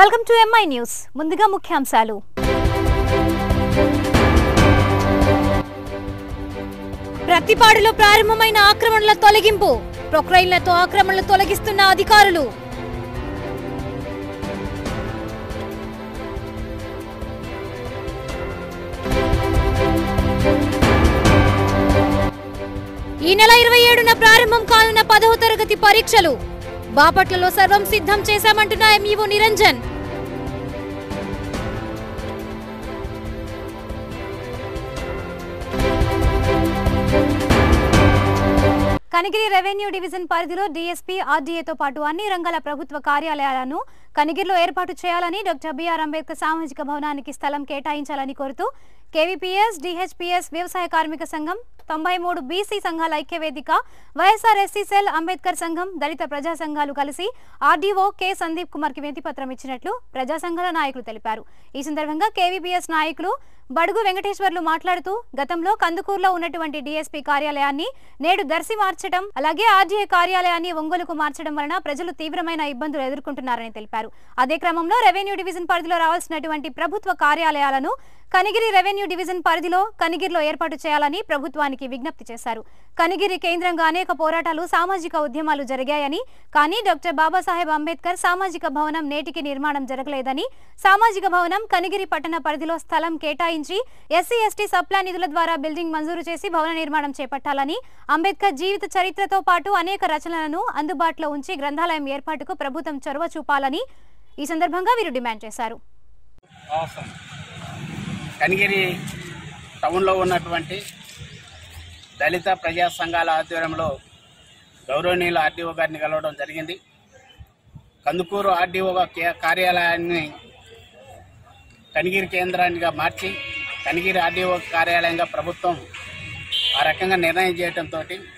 Welcome to MI news. ముందుగా ముఖ్యాంశాలు. ప్రతిపాడులో ప్రారంభమైన ఆక్రమణల తొలగింపు. ప్రొక్లైన్లతో ఆక్రమణలు తొలగిస్తున్న అధికారులు. ఈ నెల 27న ప్రారంభం కానున్న 10వ తరగతి పరీక్షలు. బాపట్లలో సర్వం సిద్ధం చేశామంటున్న MEO Niranjan. Kanigiri revenue division పరిధిలో డీఎస్పీ ఆర్డీఏతో పాటు అన్ని రంగాల ప్రభుత్వ కార్యాలయాలను కనిగిరిలో ఏర్పాటు చేయాలని డాక్టర్ బిఆర్ అంబేద్కర్ సామాజిక భవనానికి స్థలం కేటాయించాలని కోరుతూ కేవీపీఎస్, డిహెచ్పీఎస్, వ్యవసాయ కార్మిక సంఘం, 93 బీసీ సంఘాల ఐక్యవేదిక, వైఎస్ఆర్ ఎస్సీ సెల్, అంబేద్కర్ సంఘం, దళిత ప్రజా సంఘాలు కలిసి ఆర్డీఓ కె సందీప్ కుమార్ కి వినతిపత్రం ఇచ్చినట్లు ప్రజా సంఘాల నాయకులు తెలిపారు. ఈ సందర్భంగా కేవీపీఎస్ నాయకులు బడుగు వెంకటేశ్వర్లు మాట్లాడుతూ గతంలో కందుకూరులో ఉన్నటువంటి డీఎస్పీ కార్యాలయాన్ని నేడు దర్శి మార్చడం, అలాగే ఆర్డీఏ కార్యాలయాన్ని ఒంగోలుకు మార్చడం వలన ప్రజలు తీవ్రమైన ఇబ్బందులు ఎదుర్కొంటున్నారని తెలిపారు. అదే క్రమంలో రెవెన్యూ డివిజన్ పరిధిలో రావాల్సినటువంటి ప్రభుత్వ కార్యాలయాలను కనిగిరి రెవెన్యూ డివిజన్ పరిధిలో కనిగిరిలో ఏర్పాటు చేయాలని ప్రభుత్వానికి విజ్ఞప్తి చేశారు. కనిగిరి కేంద్రంగా అనేక పోరాటాలు, సామాజిక ఉద్యమాలు జరిగాయని, కానీ డాక్టర్ బాబాసాహెబ్ అంబేద్కర్ సామాజిక భవనం నేటికి నిర్మాణం జరగలేదని, సామాజిక భవనం కనిగిరి పట్టణ పరిధిలో స్థలం కేటాయించి ఎస్సీ ఎస్టీ సప్లాన్ నిధుల ద్వారా బిల్డింగ్ మంజూరు చేసి భవన నిర్మాణం చేపట్టాలని, అంబేద్కర్ జీవిత చరిత్రతో పాటు అనేక రచనలను అందుబాటులో ఉంచి గ్రంథాలయం ఏర్పాటుకు ప్రభుత్వం చొరవ చూపాలని ఈ సందర్భంగా వీరు డిమాండ్ చేశారు. కనిగిరి టౌన్లో ఉన్నటువంటి దళిత ప్రజా సంఘాల ఆధ్వర్యంలో గౌరవనీయులు ఆర్డీఓ గారిని కలవడం జరిగింది. కందుకూరు ఆర్డీఓ కార్యాలయాన్ని కనిగిరి కేంద్రానిగా మార్చి కనిగిరి ఆర్డీఓ కార్యాలయంగా ప్రభుత్వం ఆ రకంగా నిర్ణయం చేయడంతో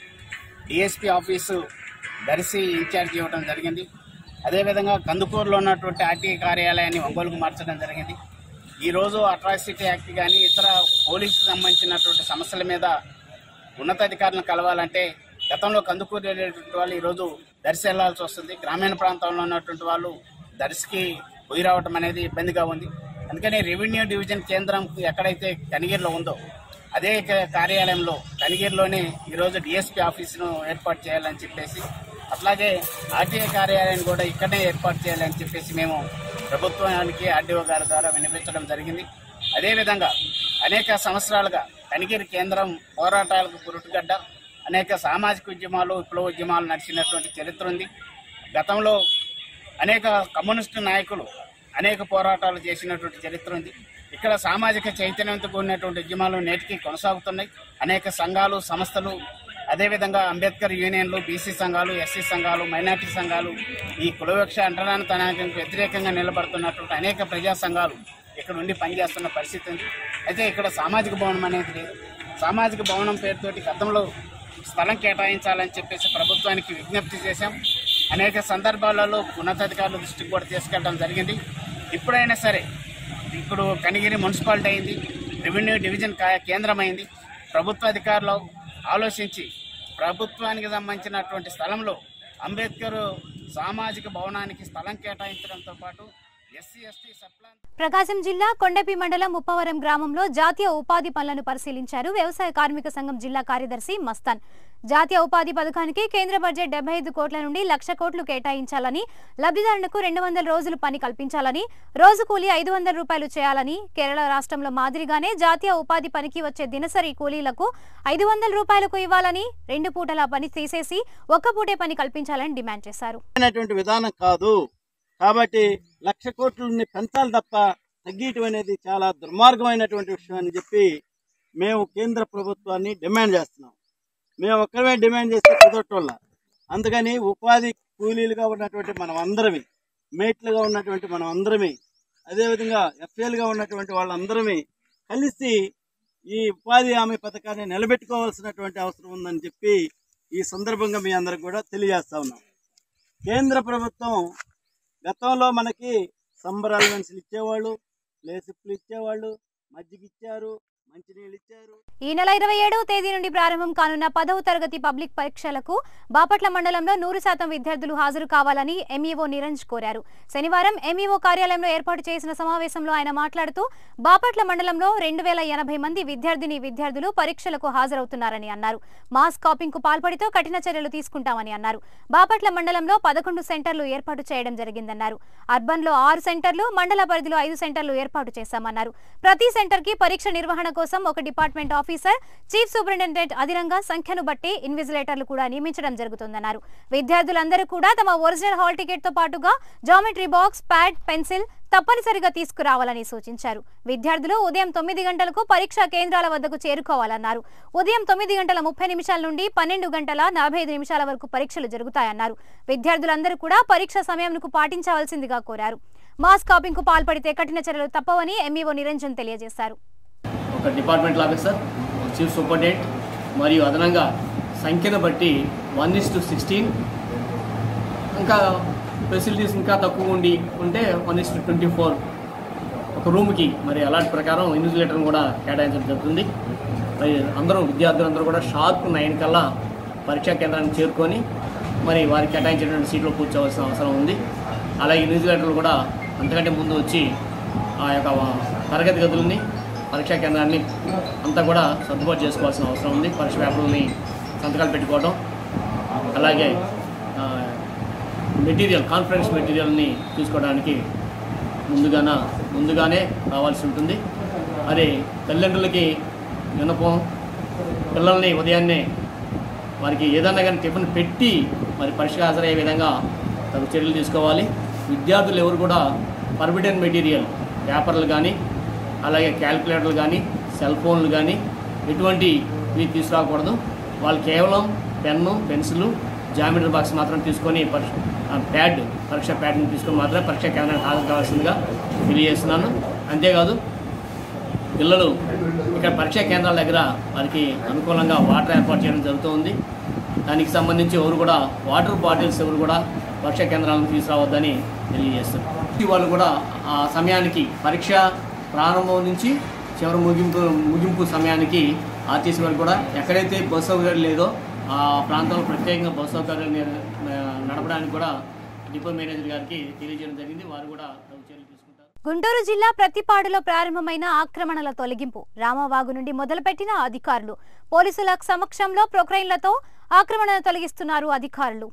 డిఎస్పీ ఆఫీసు దర్శి ఇన్ఛార్జ్ ఇవ్వడం జరిగింది. అదేవిధంగా కందుకూరులో ఉన్నటువంటి ఆర్టీఐ కార్యాలయాన్ని ఒంగోలుకు మార్చడం జరిగింది. ఈరోజు అట్రాసిటీ యాక్ట్ కానీ ఇతర పోలీసుకు సంబంధించినటువంటి సమస్యల మీద ఉన్నతాధికారులను కలవాలంటే గతంలో కందుకూరు వెళ్ళేటువంటి వాళ్ళు ఈరోజు దర్శి వెళ్లాల్సి వస్తుంది. గ్రామీణ ప్రాంతంలో ఉన్నటువంటి వాళ్ళు దర్శికి పోయి రావడం అనేది ఇబ్బందిగా ఉంది. అందుకని రెవెన్యూ డివిజన్ కేంద్రం ఎక్కడైతే కనిగిరిలో ఉందో అదే కార్యాలయంలో కనిగిరిలోనే ఈరోజు డిఎస్పీ ఆఫీసును ఏర్పాటు చేయాలని చెప్పేసి, అట్లాగే ఆర్టీఐ కార్యాలయాన్ని కూడా ఇక్కడనే ఏర్పాటు చేయాలని చెప్పేసి మేము ప్రభుత్వానికి ఆర్డీఓ గారి ద్వారా వినిపించడం జరిగింది. అదేవిధంగా అనేక సంవత్సరాలుగా కనిగిరి కేంద్రం పోరాటాలకు పురుటుగడ్డ, అనేక సామాజిక ఉద్యమాలు, విప్లవ ఉద్యమాలు నడిచినటువంటి చరిత్ర ఉంది. గతంలో అనేక కమ్యూనిస్టు నాయకులు అనేక పోరాటాలు చేసినటువంటి చరిత్ర ఉంది. ఇక్కడ సామాజిక చైతన్యంతో కూడినటువంటి ఉద్యమాలు నేటికి కొనసాగుతున్నాయి. అనేక సంఘాలు, సంస్థలు, అదేవిధంగా అంబేద్కర్ యూనియన్లు, బీసీ సంఘాలు, ఎస్సీ సంఘాలు, మైనార్టీ సంఘాలు, ఈ కులవివక్ష అంటరానితనానికి వ్యతిరేకంగా నిలబడుతున్నటువంటి అనేక ప్రజా సంఘాలు ఇక్కడ ఉండి పనిచేస్తున్న పరిస్థితి ఉంది. అయితే ఇక్కడ సామాజిక భవనం అనేది లేదు. సామాజిక భవనం పేరుతోటి గతంలో స్థలం కేటాయించాలని చెప్పేసి ప్రభుత్వానికి విజ్ఞప్తి చేశాం. అనేక సందర్భాలలో ఉన్నతాధికారుల దృష్టికి కూడా తీసుకెళ్లడం జరిగింది. ఇప్పుడైనా సరే, ఇప్పుడు కనిగిరి మున్సిపాలిటీ అయింది, రెవెన్యూ డివిజన్ కేంద్రమైంది. ప్రభుత్వ అధికారులు ఆలోచించి ప్రభుత్వానికి సంబంధించినటువంటి స్థలంలో అంబేద్కర్ సామాజిక భవనానికి స్థలం కేటాయించడంతో పాటు ఎస్సీ ఎస్టీ సప్లాన్. ప్రకాశం జిల్లా కొండపి మండలం ఉప్పవరం గ్రామంలో జాతీయ ఉపాధి పనులను పరిశీలించారు వ్యవసాయ కార్మిక సంఘం జిల్లా కార్యదర్శి మస్తాన్. జాతీయ ఉపాధి పథకానికి కేంద్ర బడ్జెట్ 75 కోట్ల నుండి 1,00,000 కోట్లు కేటాయించాలని, లబ్ధిదారులకు 200 రోజులు పని కల్పించాలని, రోజు కూలీ 500 రూపాయలు చేయాలని, కేరళ రాష్ట్రంలో మాదిరిగానే జాతీయ ఉపాధి పనికి వచ్చే దినసరి కూలీలకు 500 రూపాయలకు ఇవ్వాలని, 2 పూటల పని తీసేసి ఒక్క పూటే పని కల్పించాలని డిమాండ్ చేశారు. విధానం కాదు కాబట్టి 1,00,000 కోట్లని పెంచాలి తప్ప తగ్గేయటం అనేది చాలా దుర్మార్గమైనటువంటి విషయం అని చెప్పి మేము కేంద్ర ప్రభుత్వాన్ని డిమాండ్ చేస్తున్నాం. మేము ఒక్కరమే డిమాండ్ చేస్తే కుదరటోళ్ళ. అందుకని ఉపాధి కూలీలుగా ఉన్నటువంటి మనం అందరమే, మేట్లుగా ఉన్నటువంటి మనం అందరమే, అదేవిధంగా ఎఫ్ఏలుగా ఉన్నటువంటి వాళ్ళందరమే కలిసి ఈ ఉపాధి హామీ పథకాన్ని నిలబెట్టుకోవాల్సినటువంటి అవసరం ఉందని చెప్పి ఈ సందర్భంగా మీ అందరికి కూడా తెలియజేస్తా ఉన్నాం. కేంద్ర ప్రభుత్వం గతంలో మనకి సంబర్ అలవెన్స్లు ఇచ్చేవాళ్ళు, ప్లేసిప్లు ఇచ్చేవాళ్ళు, మజ్జిగ ఇచ్చారు, మంచినీళ్ళు ఇచ్చారు. ఈ నెల 27వ తేదీ నుండి ప్రారంభం కానున్న 10వ తరగతి పబ్లిక్ పరీక్షలకు బాపట్ల మండలంలో 100% విద్యార్థులు హాజరు కావాలని ఎంఈఓ నిరంజ్ కోరారు. శనివారం ఎంఈఓ కార్యాలయంలో ఏర్పాటు చేసిన సమావేశంలో ఆయన మాట్లాడుతూ బాపట్ల మండలంలో 2080 మంది విద్యార్థులు పరీక్షలకు హాజరవుతున్నారని అన్నారు. మాస్ కాపింగ్ కు పాల్పడితో కఠిన చర్యలు తీసుకుంటామని అన్నారు. బాపట్ల మండలంలో 11 సెంటర్లు ఏర్పాటు చేయడం జరిగిందన్నారు. అర్బన్ లో 6 సెంటర్లు, మండల పరిధిలో 5 సెంటర్లు ఏర్పాటు చేశామన్నారు. ప్రతి సెంటర్ కి పరీక్ష నిర్వహణ కోసం ఒక డిపార్ట్మెంట్ ఆఫీసర్, చీఫ్ సూపరింటెండెంట్ అధినంగా సంఖ్యను బట్టి ఇన్విజిలేటర్లు కూడా నియమించడం జరుగుతుందన్నారు. విద్యార్థులందరూ కూడా తమ ఒరిజినల్ హాల్ టికెట్ తో పాటుగా జామెట్రీ బాక్స్, ప్యాడ్, పెన్సిల్ తప్పనిసరిగా తీసుకురావాలని సూచించారు. విద్యార్థులు ఉదయం 9 గంటలకు పరీక్షా కేంద్రాల వద్దకు చేరుకోవాలన్నారు. ఉదయం 9 గంటల 30 నిమిషాల నుండి 12 గంటల 45 నిమిషాల వరకు పరీక్షలు జరుగుతాయన్నారు. విద్యార్థులందరూ కూడా పరీక్ష సమయంకు పాటించవలసిందిగా కోరారు. మాస్ కాపింగ్ కు పాల్పడితే కఠిన చర్యలు తప్పవని ఎంఈఓ నిరంజన్ తెలియజేశారు. ఒక డిపార్ట్మెంట్ ఆఫీసర్, చీఫ్ సూపరింటెండెంట్ మరియు అదనంగా సంఖ్యను బట్టి 1:16, ఇంకా ఫెసిలిటీస్ ఇంకా తక్కువ ఉంటే 1:24 ఒక రూమ్కి మరి అలాంటి ప్రకారం ఇన్విజిలేటర్ని కూడా కేటాయించడం జరుగుతుంది. మరి విద్యార్థులందరూ కూడా షార్ప్ 9 కల్లా పరీక్షా కేంద్రానికి చేరుకొని మరి వారికి కేటాయించేటువంటి సీట్లో కూర్చోవలసిన అవసరం ఉంది. అలాగే ఇన్విజిలేటర్లు కూడా అంతకంటే ముందు వచ్చి ఆ యొక్క తరగతి గదులని, పరీక్షా కేంద్రాన్ని అంతా కూడా సర్దుబాటు చేసుకోవాల్సిన అవసరం ఉంది. పరీక్ష పేపర్లని సంతకాలు పెట్టుకోవడం, అలాగే కాన్ఫరెన్స్ మెటీరియల్ని తీసుకోవడానికి ముందుగానే రావాల్సి ఉంటుంది. మరి తల్లిదండ్రులకి విన్నపం, పిల్లల్ని ఉదయాన్నే వారికి ఏదన్నా కానీ టిఫిన్ పెట్టి మరి పరీక్షకు హాజరయ్యే విధంగా తగు చర్యలు తీసుకోవాలి. విద్యార్థులు ఎవరు కూడా పర్మిటెడ్ మెటీరియల్, పేపర్లు కానీ, అలాగే క్యాల్కులేటర్లు కానీ, సెల్ ఫోన్లు కానీ ఎటువంటివి తీసుకురాకూడదు. వాళ్ళు కేవలం పెన్ను, పెన్సిల్, జామెట్రీ బాక్స్ మాత్రం తీసుకొని పరీక్ష ప్యాడ్ని తీసుకొని మాత్రమే పరీక్షా కేంద్రానికి హాజరు కావాల్సిందిగా తెలియజేస్తున్నాను. అంతేకాదు పిల్లలు ఇక్కడ పరీక్షా కేంద్రాల దగ్గర వారికి అనుకూలంగా వాటర్ ఏర్పాటు చేయడం జరుగుతుంది. దానికి సంబంధించి ఎవరు కూడా వాటర్ బాటిల్స్ ఎవరు కూడా పరీక్షా కేంద్రాలను తీసుకురావద్దని తెలియజేస్తారు. వాళ్ళు కూడా ఆ సమయానికి పరీక్ష ప్రారంభం నుంచి చివరి ముగింపు సమయానికి ఆర్టీసీ వారు కూడా ఎక్కడైతే బస్సు సౌకర్యం లేదో ఆ ప్రాంతంలో ప్రత్యేకంగా బస్సు సౌకర్యం నడపడానికి కూడా డిపో మేనేజర్ గారికి తెలియజేయడం జరిగింది. వారు కూడా చర్యలు తీసుకుంటారు. గుంటూరు జిల్లా ప్రతిపాడులో ప్రారంభమైన ఆక్రమణల తొలగింపు రామవాగు నుండి మొదలుపెట్టిన అధికారులు. పోలీసుల సమక్షంలో ప్రొక్రైన్లతో ఆక్రమణను తొలగిస్తున్నారు అధికారులు.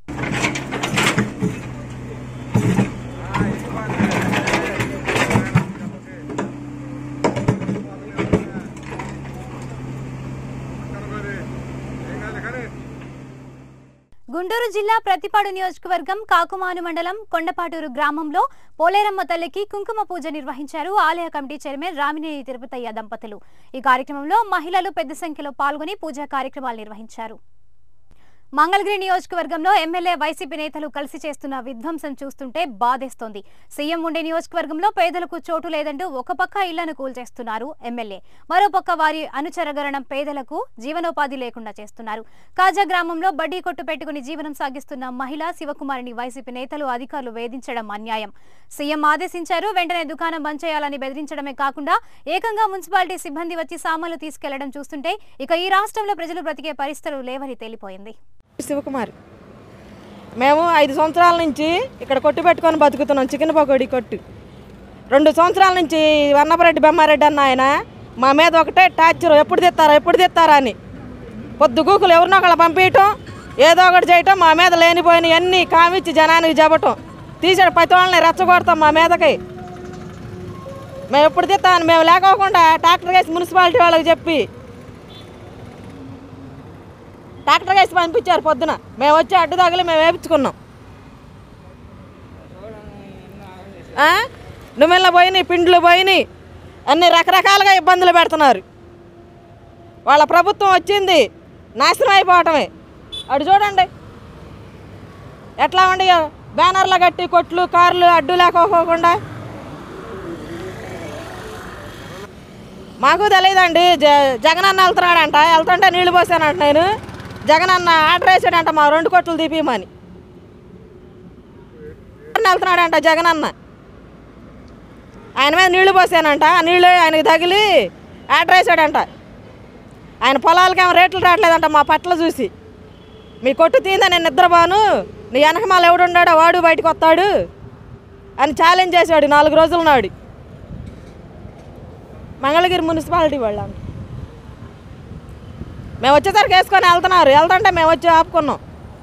గుంటూరు జిల్లా ప్రతిపాడు నియోజకవర్గం కాకుమాను మండలం కొండపాటూరు గ్రామంలో పోలేరమ్మ తల్లికి కుంకుమ పూజ నిర్వహించారు ఆలయ కమిటీ చైర్మన్ రామినేని తిరుపతయ్య దంపతులు. ఈ కార్యక్రమంలో మహిళలు పెద్ద సంఖ్యలో పాల్గొని పూజా కార్యక్రమాలు నిర్వహించారు. మంగళగిరి నియోజకవర్గంలో ఎమ్మెల్యే, వైసీపీ నేతలు కలిసి చేస్తున్న విధ్వంసం చూస్తుంటే బాధేస్తోంది. సీఎం ఉండే నియోజకవర్గంలో పేదలకు చోటు లేదంటూ ఒక పక్క ఇళ్లను కూల్చేస్తున్నారు ఎమ్మెల్యే, మరోపక్క వారి అనుచరగణం పేదలకు జీవనోపాధి లేకుండా చేస్తున్నారు. కాజా గ్రామంలో బడ్డీ కొట్టు పెట్టుకుని జీవనం సాగిస్తున్న మహిళ శివకుమారిని వైసీపీ నేతలు, అధికారులు వేధించడం అన్యాయం. సీఎం ఆదేశించారు, వెంటనే దుకాణం బంద్ చేయాలని బెదిరించడమే కాకుండా ఏకంగా మున్సిపాలిటీ సిబ్బంది వచ్చి సామాన్లు తీసుకెళ్లడం చూస్తుంటే ఇక ఈ రాష్ట్రంలో ప్రజలు బ్రతికే పరిస్థితులు లేవని తేలిపోయింది. శివకుమారి, మేము 5 సంవత్సరాల నుంచి ఇక్కడ కొట్టు పెట్టుకొని బతుకుతున్నాం. చికెన్ పకోడీ కొట్టు 2 సంవత్సరాల నుంచి వన్నపరెడ్డి బెమ్మారెడ్డి అన్న ఆయన మా మీద ఒకటే టార్చర్, ఎప్పుడు తెస్తారా అని. పొద్దుగూకులు ఎవరినో ఒకళ్ళు పంపించటం, ఏదో ఒకటి చేయటం, మా మీద లేనిపోయిన అన్నీ కామిచ్చి జనానికి చెప్పటం, తీసాడు ప్రతి వాళ్ళని రెచ్చగొడతాం మా మీదకి. మేము ఎప్పుడు తెస్తామని మేము లేకోకుండా ట్రాక్టర్ వేసి మున్సిపాలిటీ వాళ్ళకి చెప్పి ట్రాక్టర్ వేసి పంపించారు. పొద్దున మేము వచ్చి అడ్డు తగిలి మేము వేపించుకున్నాం. నువ్వుల పోయినాయి, పిండ్లు పోయినాయి, అన్ని రకరకాలుగా ఇబ్బందులు పెడుతున్నారు. వాళ్ళ ప్రభుత్వం వచ్చింది నాశనం అయిపోవటమే. అటు చూడండి ఎట్లా ఉండి బ్యానర్లు కట్టి కొట్లు, కార్లు అడ్డు లేకపోకుండా. మాకు తెలియదండి. జగనన్న వెళ్తున్నాడంట, వెళ్తుంటే నీళ్లు పోసానంట. నేను జగనన్న ఆర్డర్ వేసాడంట మా 2 కొట్లు తీపిమని. వెళ్తున్నాడంట జగనన్న, ఆయన మీద నీళ్లు పోసానంట. ఆ నీళ్ళు ఆయనకి తగిలి ఆర్డర్ వేసాడంట. ఆయన పొలాలకేమో రేట్లు రావట్లేదంట మా పట్ల చూసి. మీ కొట్టు తీందా నేను నిద్రపోను, నీ వెనకమాల ఎవడున్నాడో వాడు బయటకు వస్తాడు అని ఛాలెంజ్ చేశాడు 4 రోజుల నాడు. మంగళగిరి మున్సిపాలిటీ వాళ్ళు మేము వచ్చేసరికి వేసుకొని వెళ్తుంటే మేము వచ్చి ఆపుకున్నాం.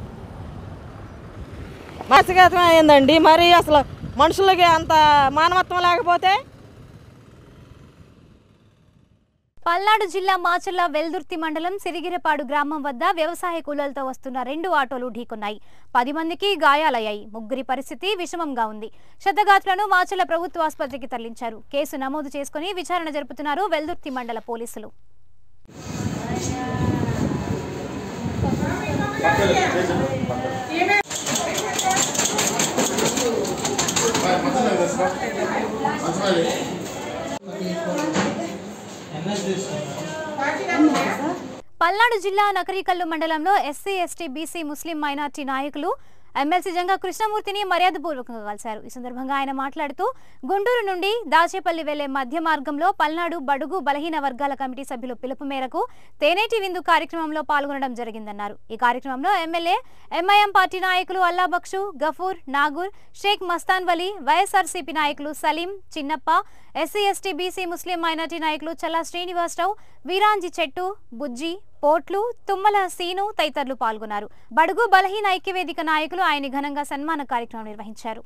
మత్స్యగతం అయిందండి. మరి అసలు మనుషులకి అంత మానవత్వం లేకపోతే. పల్నాడు జిల్లా మాచర్ల వెల్దుర్తి మండలం సిరిగిరపాడు గ్రామం వద్ద వ్యవసాయ కూలీలతో వస్తున్న 2 ఆటోలు ఢీకొన్నాయి. 10 మందికి గాయాలయ్యాయి. 3 పరిస్థితి విషమంగా ఉంది. క్షతగాత్రులను మాచర్ల ప్రభుత్వ ఆసుపత్రికి తరలించారు. కేసు నమోదు చేసుకుని విచారణ జరుపుతున్నారు వెల్దుర్తి మండల పోలీసులు. పల్నాడు జిల్లా నకరికల్లు మండలంలో SC, ST, BC, Muslim minority నాయకులు ఎమ్మెల్సీ జంగా కృష్ణమూర్తిని మర్యాదపూర్వకంగా కలిశారు. ఈ సందర్భంగా ఆయన మాట్లాడుతూ గుంటూరు నుండి దాచేపల్లి వెళ్లే మధ్య మార్గంలో పల్నాడు బడుగు బలహీన వర్గాల కమిటీ సభ్యుల పిలుపు మేరకు తేనేటి విందు కార్యక్రమంలో పాల్గొనడం జరిగిందన్నారు. ఈ కార్యక్రమంలో ఎమ్మెల్యే, ఎంఐఎం పార్టీ నాయకులు అల్లాబక్షు, గఫూర్, నాగూర్, షేక్ మస్తాన్ వలీ, వైఎస్ఆర్సీపీ నాయకులు Saleem, Chinnappa, SC, ST, BC, Muslim minority నాయకులు చల్లా శ్రీనివాసరావు, వీరాంజి చెట్టు, బుజ్జి, పోట్లు, తుమ్మల సీను తదితరులు పాల్గొన్నారు. బడుగు బలహీన ఐక్యవేదిక నాయకులు ఆయన ఘనంగా సన్మాన కార్యక్రమం నిర్వహించారు.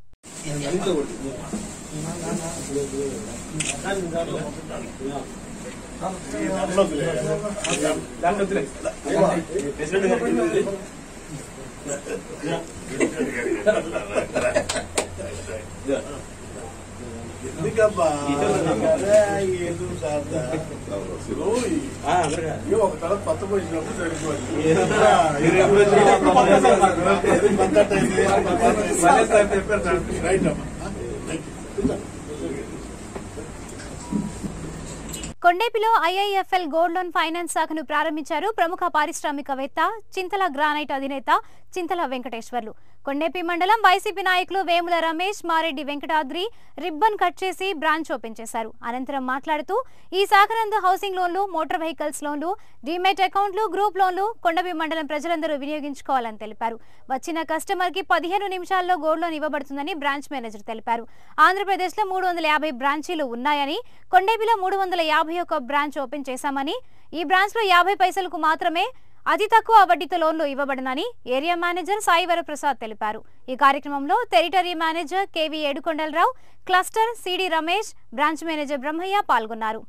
కొండేపిలో ఐఐఎఫ్ఎల్ గోల్డ్ లోన్ ఫైనాన్స్ శాఖను ప్రారంభించారు ప్రముఖ పారిశ్రామికవేత్త, చింతల గ్రానైట్ అధినేత చింతల వెంకటేశ్వర్లు. కొండేపి మండలం వైసీపీ నాయకులు వేముల రమేష్, మారెడ్డి వెంకటాద్రి రిబ్బన్ కట్ చేసి బ్రాంచ్ ఓపెన్ చేశారు. అనంతరం మాట్లాడుతూ ఈ శాఖ నందు హౌసింగ్ లోన్లు, మోటార్ వెహికల్స్ లోన్లు, డీమెట్ అకౌంట్లు, గ్రూప్ లోన్లు కొండపి మండలం ప్రజలందరూ వినియోగించుకోవాలని తెలిపారు. వచ్చిన కస్టమర్ కి 15 నిమిషాల్లో గోల్డ్ లోన్ ఇవ్వబడుతుందని బ్రాంచ్ మేనేజర్ తెలిపారు. ఆంధ్రప్రదేశ్ లో 350 బ్రాంచీలు ఉన్నాయని, కొండేపిలో 351 బ్రాంచ్ ఓపెన్ చేశామని, ఈ బ్రాంచ్ లో 50 పైసలకు మాత్రమే అతి తక్కువ వడ్డీతో లోన్లు ఇవ్వబడనని ఏరియా మేనేజర్ సాయివర ప్రసాద్ తెలిపారు. ఈ కార్యక్రమంలో territory manager KV Edukondalarao, cluster CD Ramesh, branch manager Brahmayya పాల్గొన్నారు.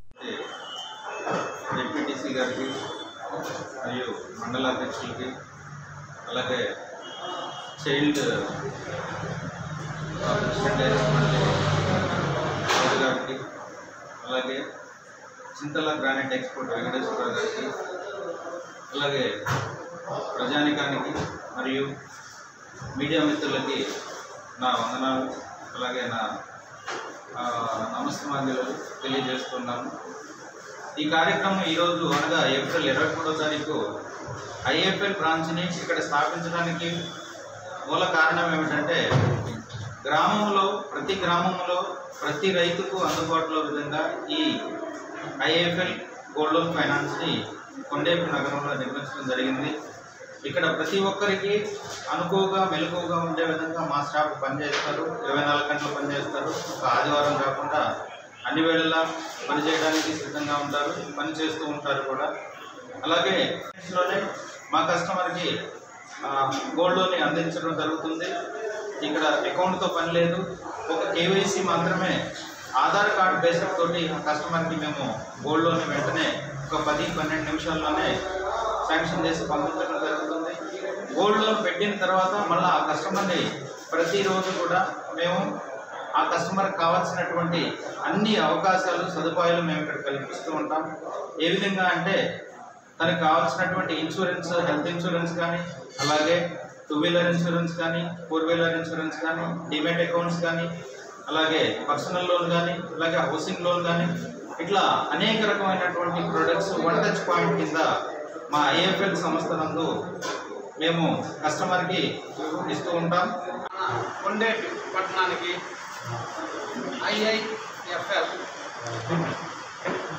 చింతల గ్రానైట్ ఎక్స్పోర్ట్ వెంకటేశ్వరరావు గారికి, అలాగే ప్రజానికానికి మరియు మీడియా మిత్రులకి నా వందనాలు, అలాగే నా నమస్కారాలు తెలియజేస్తున్నాను. ఈ కార్యక్రమం ఈరోజు అనగా ఏప్రిల్ 23వ తారీఖు ఐఎఫ్ఎల్ బ్రాంచ్ని ఇక్కడ స్థాపించడానికి మూల కారణం ఏమిటంటే, ప్రతి గ్రామంలో ప్రతి రైతుకు అందుబాటులో విధంగా ఈ ఐఎఫ్ఎల్ గోల్డ్ లోన్ ఫైనాన్స్ని కొండేపి నగరంలో నిర్మించడం జరిగింది. ఇక్కడ ప్రతి ఒక్కరికి అనుకువగా మెలకువగా ఉండే విధంగా మా స్టాఫ్ పనిచేస్తారు. 24 గంటలు పనిచేస్తారు. ఒక ఆదివారం కాకుండా అన్ని వేళలా పనిచేయడానికి సిద్ధంగా ఉంటారు, పని చేస్తూ ఉంటారు కూడా. అలాగే మా కస్టమర్కి గోల్డ్ లోన్ అందించడం జరుగుతుంది. ఇక్కడ అకౌంట్తో పని లేదు, ఒక కేవైసీ మాత్రమే. ఆధార్ కార్డు బేసిక్ తోటి కస్టమర్కి మేము గోల్డ్ లోన్ వెంటనే ఒక 10-12 నిమిషాల్లోనే శాంక్షన్ చేసి పంపించడం జరుగుతుంది. గోల్డ్ లోన్ పెట్టిన తర్వాత మళ్ళీ ఆ కస్టమర్ని ప్రతిరోజు కూడా మేము ఆ కస్టమర్కి కావాల్సినటువంటి అన్ని అవకాశాలు, సదుపాయాలు మేము ఇక్కడ కల్పిస్తూ ఉంటాం. ఏ విధంగా అంటే, తనకు కావాల్సినటువంటి ఇన్సూరెన్స్, హెల్త్ ఇన్సూరెన్స్ కానీ, అలాగే 2 వీలర్ ఇన్సూరెన్స్ కానీ, 4 వీలర్ ఇన్సూరెన్స్ కానీ, డిమెట్ అకౌంట్స్ కానీ, అలాగే పర్సనల్ లోన్ కానీ, అలాగే హౌసింగ్ లోన్ కానీ, ఇట్లా అనేక రకమైనటువంటి ప్రొడక్ట్స్ వన్ టచ్ పాయింట్ కింద మా ఐఎఫ్ఎల్ సంస్థ నందు మేము కస్టమర్కి ఇస్తూ ఉంటాం.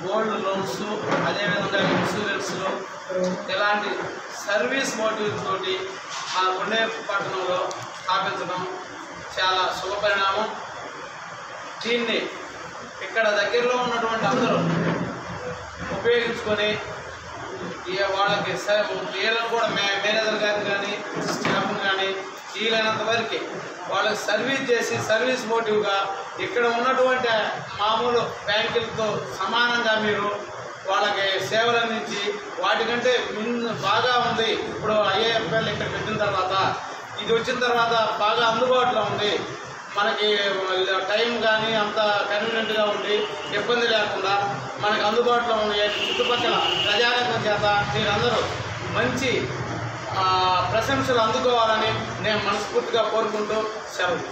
గోల్డ్ లోన్స్, అదేవిధంగా ఇన్సూరెన్స్లు, ఇలాంటి సర్వీస్ మోటివ్ తోటి మా కొండేపట్నంలో స్థాపించడం చాలా శుభపరిణామం. దీన్ని ఇక్కడ దగ్గరలో ఉన్నటువంటి అందరూ ఉపయోగించుకొని వాళ్ళకి వీళ్ళని కూడా మేనేజర్ గారిని కానీ స్టాఫ్ని కానీ వీలైనంత వరకు వాళ్ళకి సర్వీస్ చేసి సర్వీస్ మోటివ్గా ఇక్కడ ఉన్నటువంటి మామూలు బ్యాంకులతో సమానంగా మీరు వాళ్ళకి సేవలు అందించి వాటికంటే బాగా ఉంది. ఇప్పుడు ఐఏఎఫ్ఎల్ ఇక్కడ పెట్టిన తర్వాత ఇది వచ్చిన తర్వాత బాగా అందుబాటులో ఉంది. మనకి టైం కానీ అంత కన్వీనియంట్గా ఉండి ఇబ్బంది లేకుండా మనకు అందుబాటులో ఉండే చుట్టుపక్కల ప్రజానీకం చేత మీరందరూ మంచి ప్రశంసలు అందుకోవాలని నేను మనస్ఫూర్తిగా కోరుకుంటూ సెలవు.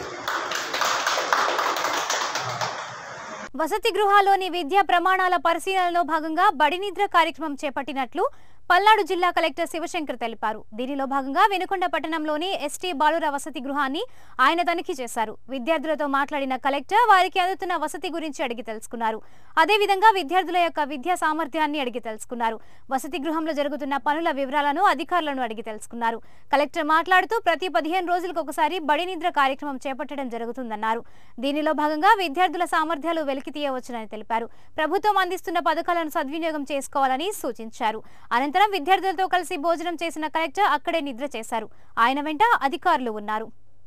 వసతి గృహాల్లోని విద్యా ప్రమాణాల పరిశీలనలో భాగంగా బడి నిద్ర కార్యక్రమం చేపట్టినట్లు పల్నాడు జిల్లా కలెక్టర్ శివశంకర్ తెలిపారు. దీనిలో భాగంగా వినుకొండ పట్టణంలోని ఎస్టీ బాలుర వసతి గృహాన్ని ఆయన తనిఖీ చేశారు. విద్యార్థులతో మాట్లాడిన కలెక్టర్ వారికి అందుతున్న వసతి గురించి అడిగి తెలుసుకున్నారు. అదేవిధంగా విద్యార్థుల యొక్క విద్యా సామర్థ్యాన్ని అడిగి తెలుసుకున్నారు. వసతి గృహంలో జరుగుతున్న పనుల వివరాలను అధికారులను అడిగి తెలుసుకున్నారు. కలెక్టర్ మాట్లాడుతూ ప్రతి 15 రోజులకు ఒకసారి బడి నిద్ర కార్యక్రమం చేపట్టడం జరుగుతుందన్నారు. దీనిలో భాగంగా విద్యార్థుల సామర్థ్యాలు వెలికి తీయవచ్చునని తెలిపారు. ప్రభుత్వం అందిస్తున్న పథకాలను సద్వినియోగం చేసుకోవాలని సూచించారు. అనంతరం విద్యార్థులతో కలిసి భోజనం చేసిన కలెక్టర్ అక్కడే నిద్ర చేశారు. ఆయన వెంట అధికారులు ఉన్నారు.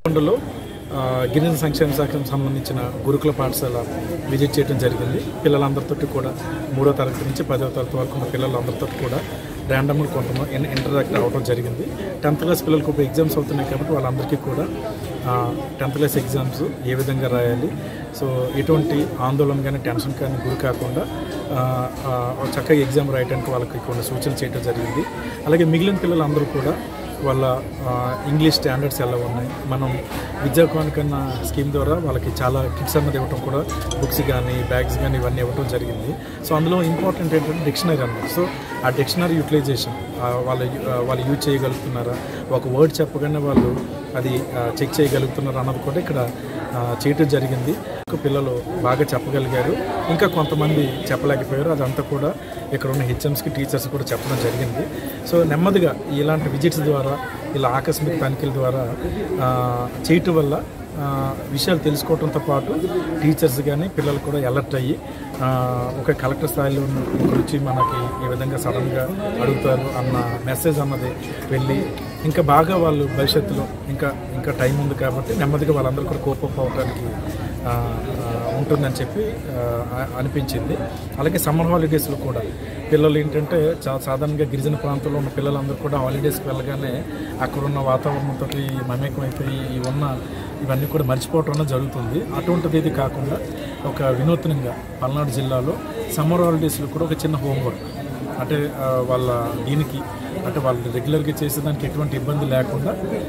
గిరిజన సంక్షేమ శాఖకు సంబంధించిన గురుకుల పాఠశాల విజిట్ చేయడం జరిగింది. పిల్లలందరితో కూడా 3వ తరగతి నుంచి 10వ తరగతి వరకు ఉన్న పిల్లలందరితో కూడా ర్యాండమ్గా కొంతమంది ఇంటరాక్ట్ అవ్వడం జరిగింది. 10th క్లాస్ పిల్లలకు ఇప్పుడు ఎగ్జామ్స్ అవుతున్నాయి కాబట్టి వాళ్ళందరికీ కూడా 10th క్లాస్ ఎగ్జామ్స్ ఏ విధంగా రాయాలి, సో ఎటువంటి ఆందోళన కానీ టెన్షన్ కానీ గురి కాకుండా చక్కగా ఎగ్జామ్ రాయడానికి వాళ్ళకి కొన్ని సూచనలు చేయడం జరిగింది. అలాగే మిగిలిన పిల్లలందరూ కూడా వాళ్ళ ఇంగ్లీష్ స్టాండర్డ్స్ ఎలా ఉన్నాయి, మనం విద్యాకోనికన్నా స్కీమ్ ద్వారా వాళ్ళకి చాలా కిట్స్ అన్నది ఇవ్వటం కూడా, బుక్స్ కానీ బ్యాగ్స్ కానీ ఇవన్నీ ఇవ్వటం జరిగింది. సో అందులో ఇంపార్టెంట్ ఏంటంటే డిక్షనరీ అన్నమాట. సో ఆ డిక్షనరీ యూటిలైజేషన్ వాళ్ళు యూజ్ చేయగలుగుతున్నారా, ఒక వర్డ్ చెప్పగానే వాళ్ళు అది చెక్ చేయగలుగుతున్నారు అన్నది కూడా ఇక్కడ చేయటం జరిగింది. పిల్లలు బాగా చెప్పగలిగారు, ఇంకా కొంతమంది చెప్పలేకపోయారు. అదంతా కూడా ఇక్కడ ఉన్న హెచ్ఎంస్కి టీచర్స్ కూడా చెప్పడం జరిగింది. సో నెమ్మదిగా ఇలాంటి విజిట్స్ ద్వారా, ఇలా ఆకస్మిక తనిఖీల ద్వారా చేయటం వల్ల విషయాలు తెలుసుకోవడంతో పాటు టీచర్స్ కానీ పిల్లలు కూడా అలర్ట్ అయ్యి ఒక కలెక్టర్ స్థాయిలో వచ్చి మనకి ఈ విధంగా సడన్గా అడుగుతారు అన్న మెసేజ్ అన్నది వెళ్ళి ఇంకా బాగా వాళ్ళు భవిష్యత్తులో ఇంకా టైం ఉంది కాబట్టి నెమ్మదిగా వాళ్ళందరూ కూడా కోపం అవడానికి ఉంటుందని చెప్పి అనిపించింది. అలాగే సమ్మర్ హాలిడేస్లో కూడా పిల్లలు ఏంటంటే సాధారణంగా గిరిజన ప్రాంతంలో ఉన్న పిల్లలందరూ కూడా హాలిడేస్కి వెళ్ళగానే అక్కడున్న వాతావరణంతో మమేకం అయిపోయి ఇవన్నీ కూడా మర్చిపోవటం జరుగుతుంది. అటువంటిది ఇది కాకుండా ఒక వినూత్నంగా పల్నాడు జిల్లాలో సమ్మర్ హాలిడేస్లో కూడా ఒక చిన్న హోంవర్క్ అంటే వాళ్ళ దీనికి అంటే వాళ్ళు రెగ్యులర్గా చేసేదానికి ఎటువంటి ఇబ్బంది లేకుండా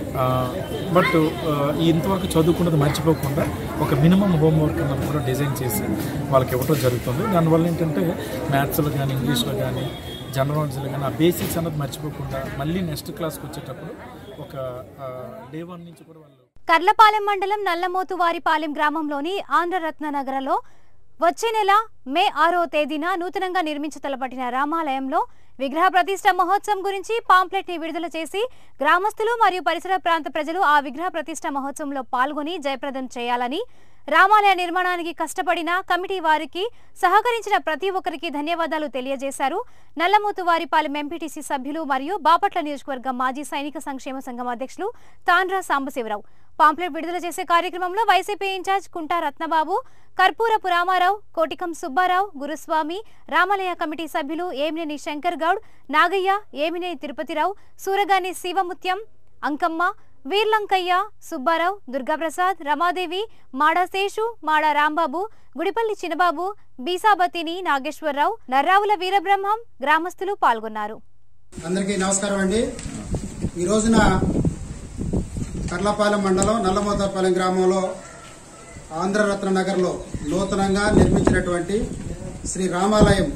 బట్ ఇంతవరకు చదువుకున్నది మర్చిపోకుండా ఒక మినిమం హోంవర్క్ అన్నది కూడా డిజైన్ చేసి వాళ్ళకి ఇవ్వడం జరుగుతుంది. దానివల్ల ఏంటంటే మ్యాథ్స్లో కానీ ఇంగ్లీష్లో కానీ జనరల్ నాలెడ్జ్లో కానీ ఆ బేసిక్స్ అన్నది మర్చిపోకుండా మళ్ళీ నెక్స్ట్ క్లాస్కి వచ్చేటప్పుడు ఒక డే 1 నుంచి కూడా వాళ్ళు. కర్లపాలెం మండలం నల్లమోతువారిపాలెం గ్రామంలోని ఆంధ్రరత్న నగరంలో వచ్చే నెల మే 6వ తేదీన నూతనంగా నిర్మించి తలపట్టిన రామాలయంలో విగ్రహ ప్రతిష్ఠ మహోత్సవం గురించి పాంప్లెట్ ని విడుదల చేసి గ్రామస్తులు మరియు పరిసర ప్రాంత ప్రజలు ఆ విగ్రహ ప్రతిష్ఠ మహోత్సవంలో పాల్గొని జయప్రదం చేయాలని, రామాలయ నిర్మాణానికి కష్టపడిన కమిటీ వారికి సహకరించిన ప్రతి ఒక్కరికి ధన్యవాదాలు తెలియజేశారు. నల్లమోతువారిపాలెం ఎంపీటీసీ సభ్యులు మరియు బాపట్ల నియోజకవర్గం మాజీ సైనిక సంక్షేమ సంఘం అధ్యక్షులు తాండ్రా సాంబశివరావు. పాంప్లెట్ విడుదల చేసే కార్యక్రమంలో వైసీపీ ఇన్ఛార్జ్ కుంటా రత్నబాబు, కర్పూరపు రామారావు, కోటికం సుబ్బారావు, గురుస్వామి, రామాలయ కమిటీ సభ్యులు ఏమినేని శంకర్ గౌడ్, నాగయ్య, ఏమినేని తిరుపతిరావు, సూరగాని శివముత్యం, అంకమ్మ, వీర్లంకయ్య, సుబ్బారావు, దుర్గాప్రసాద్, రమాదేవి, మాడా శేషు, మాడా రాంబాబు, గుడిపల్లి చిన్నబాబు, బీసాబతిని నాగేశ్వరరావు, నర్రావుల వీరబ్రహ్మం గ్రామస్తులు పాల్గొన్నారు. అందరికీ నమస్కారం అండి. ఈ రోజున కర్లపాలెం మండలం నల్లమోతువారిపాలెం గ్రామంలో ఆంధ్రరత్న నగర్లో నూతనంగా నిర్మించినటువంటి శ్రీ రామాలయం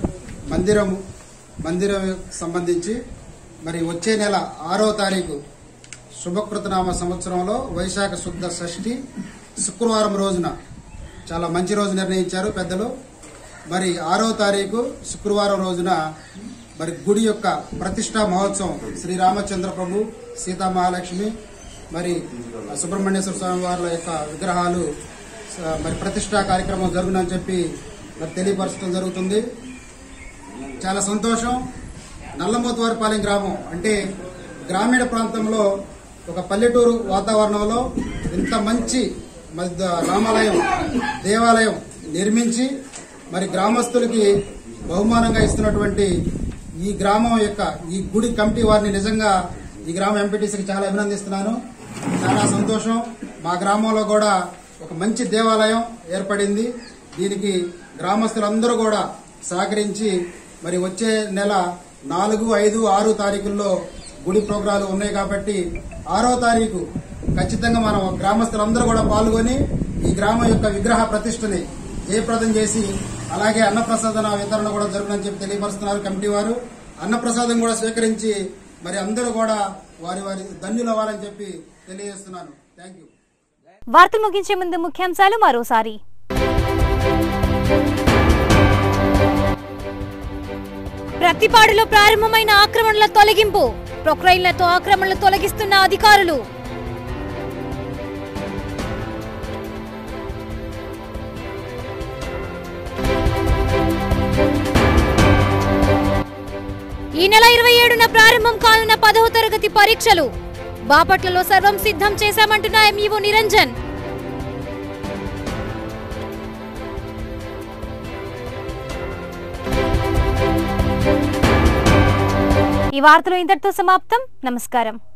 మందిరం సంబంధించి మరి వచ్చే నెల 6వ తారీఖు శుభకృతనామ సంవత్సరంలో వైశాఖ శుద్ధ షష్ఠి శుక్రవారం రోజున చాలా మంచి రోజు నిర్ణయించారు పెద్దలు. మరి 6వ తారీఖు శుక్రవారం రోజున మరి గుడి యొక్క ప్రతిష్టా మహోత్సవం శ్రీరామచంద్ర ప్రభు సీతా మహాలక్ష్మి మరి సుబ్రహ్మణ్యేశ్వర స్వామి వారి యొక్క విగ్రహాలు మరి ప్రతిష్టా కార్యక్రమం జరుగునని చెప్పి మరి తెలియపరచడం జరుగుతుంది. చాలా సంతోషం. నల్లమోతువారిపాలెం గ్రామం అంటే గ్రామీణ ప్రాంతంలో ఒక పల్లెటూరు వాతావరణంలో ఇంత మంచి రామాలయం దేవాలయం నిర్మించి మరి గ్రామస్తులకి బహుమానంగా ఇస్తున్నటువంటి ఈ గ్రామం యొక్క ఈ గుడి కమిటీ వారిని నిజంగా ఈ గ్రామ ఎంపీటీసీకి చాలా అభినందిస్తున్నాను. చాలా సంతోషం. మా గ్రామంలో కూడా ఒక మంచి దేవాలయం ఏర్పడింది. దీనికి గ్రామస్తులందరూ కూడా సహకరించి మరి వచ్చే నెల 4, 5, 6 తారీఖుల్లో గుడి ప్రోగ్రాలు ఉన్నాయి కాబట్టి 6వ తారీఖు ఖచ్చితంగా మనం గ్రామస్తులందరూ కూడా పాల్గొని ఈ గ్రామం యొక్క విగ్రహ ప్రతిష్టని జయప్రదం చేసి అలాగే అన్నప్రసాదన వితరణ కూడా జరుగునని చెప్పి తెలియపరుస్తున్నారు కమిటీ వారు. అన్నప్రసాదం కూడా స్వీకరించి మరి అందరూ కూడా వారి ధన్యులు అవ్వాలని చెప్పి తెలియజేస్తున్నాను. Thank you. వార్తలు ముగించే ముందు ముఖ్యాంశాలు మరోసారి. ప్రతిపాడులో ప్రారంభమైన ఆక్రమణల తొలగింపు. ప్రొక్లైన్లతో ఆక్రమణలు తొలగిస్తున్న అధికారులు. ఈ నెల 27న ప్రారంభం కానున్న 10వ తరగతి పరీక్షలు. బాపట్లలో సర్వం సిద్ధం చేశామంటున్న ఎంఈఓ నిరంజన్. ఈ వార్తలు ఇంతటితో సమాప్తం. నమస్కారం.